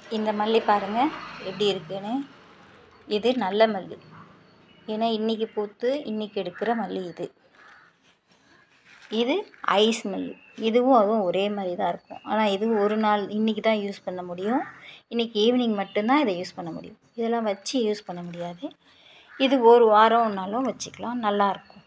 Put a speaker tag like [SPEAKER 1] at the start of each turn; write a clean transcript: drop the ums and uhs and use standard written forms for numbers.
[SPEAKER 1] இந்த மல்லி பாருங்கள் எப்படி இருக்குன்னு. இது நல்ல மல்லி, ஏன்னா இன்றைக்கி பூத்து இன்றைக்கி எடுக்கிற மல்லி இது. இது ஐஸ் மல்லி, இதுவும் அதுவும் ஒரே மாதிரி தான் இருக்கும். ஆனால் இது ஒரு நாள் இன்றைக்கி தான் யூஸ் பண்ண முடியும். இன்றைக்கி ஈவினிங் மட்டும்தான் இதை யூஸ் பண்ண முடியும். இதெல்லாம் வச்சு யூஸ் பண்ண முடியாது. இது ஒரு வாரம்னாலும் வச்சுக்கலாம், நல்லாயிருக்கும்.